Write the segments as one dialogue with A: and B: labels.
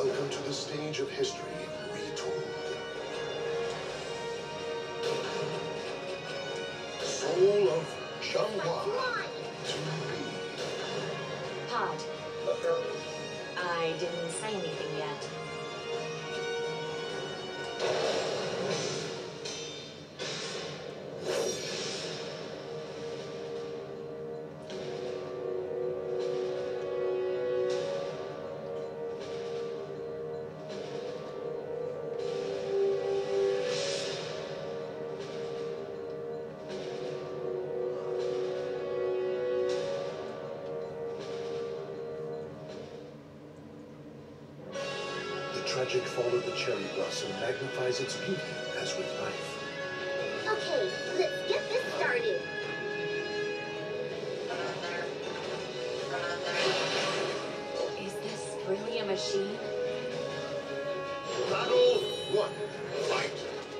A: Welcome to the stage of history retold. Soul of Xianghua to be.
B: Pod. I didn't say anything yet.
A: The tragic fall of the cherry blossom magnifies its beauty as with life.
C: Okay, let's get this started.
B: Is this really a machine?
A: Battle 1. Fight!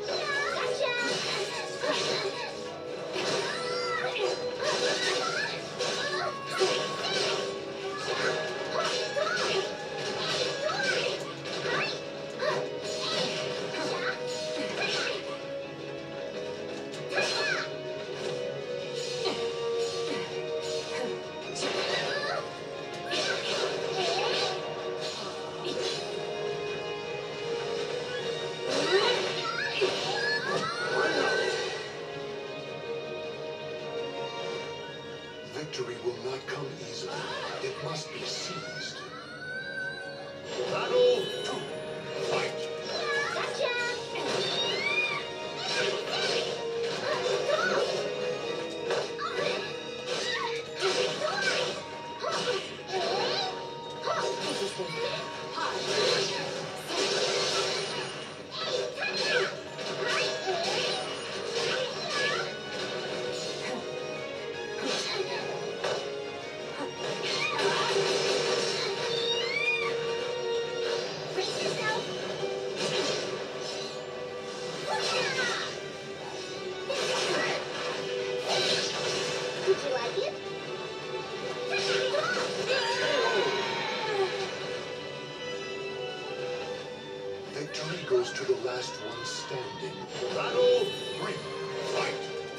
A: Victory will not come easily. It must be seized. Battle 2. Fight!
C: Did you like it?
A: Victory goes to the last one standing. Battle 3. Fight!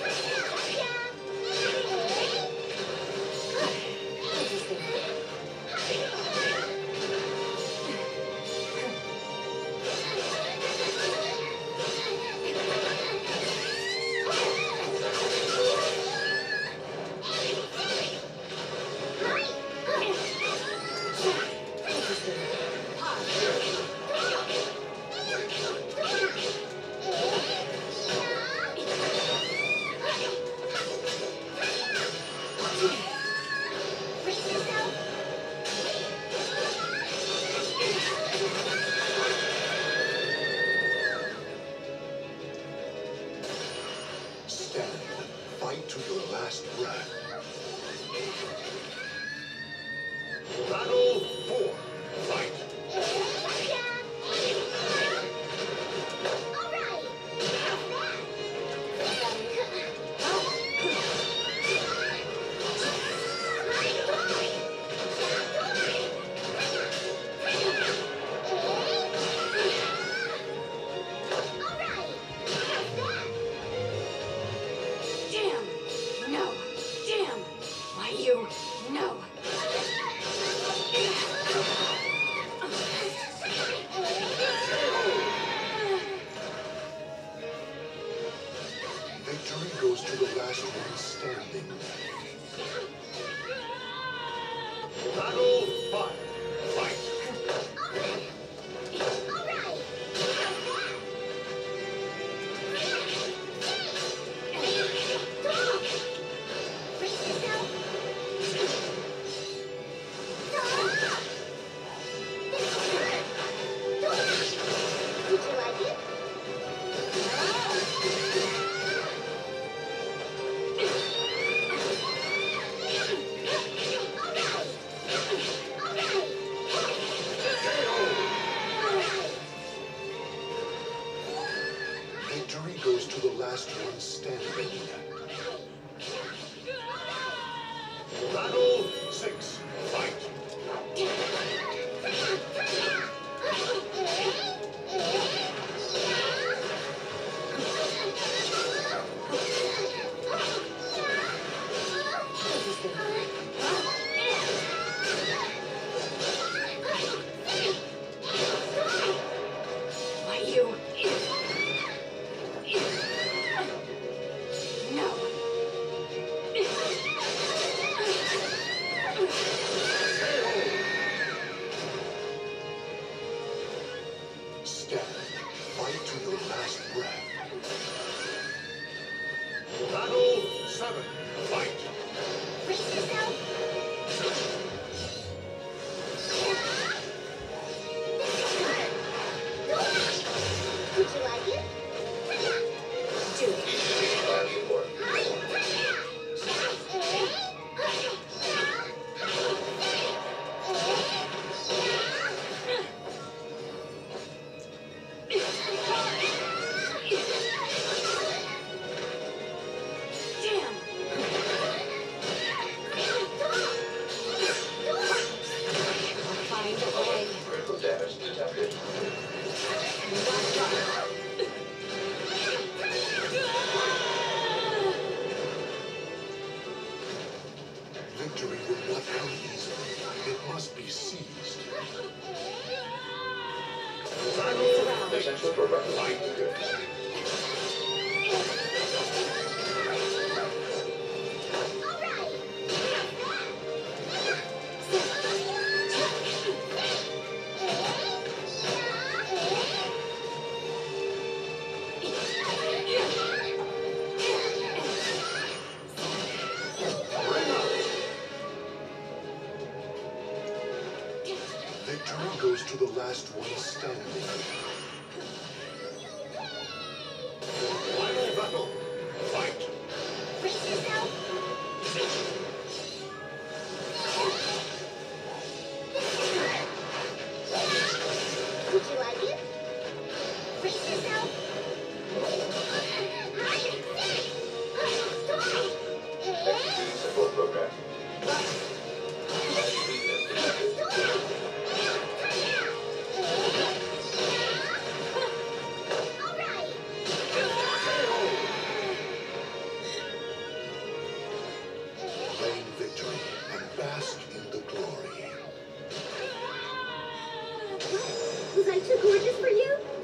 A: Stand. Fight to your last breath. Battle 4. Fight!
B: Damn! No! Damn! Why you? No!
A: Victory goes to the last one standing. Battle 5. Fight!
C: Did you like it?
A: Victory goes to the last one standing. Battle 6. Fight!
D: essentially for fight.
A: Victory goes to the last one standing. Final battle. Fight.
C: Brace yourself. Would you like it? Brace yourself.
D: Simple program.
A: Claim victory and bask in the glory.
C: Was I too gorgeous for you?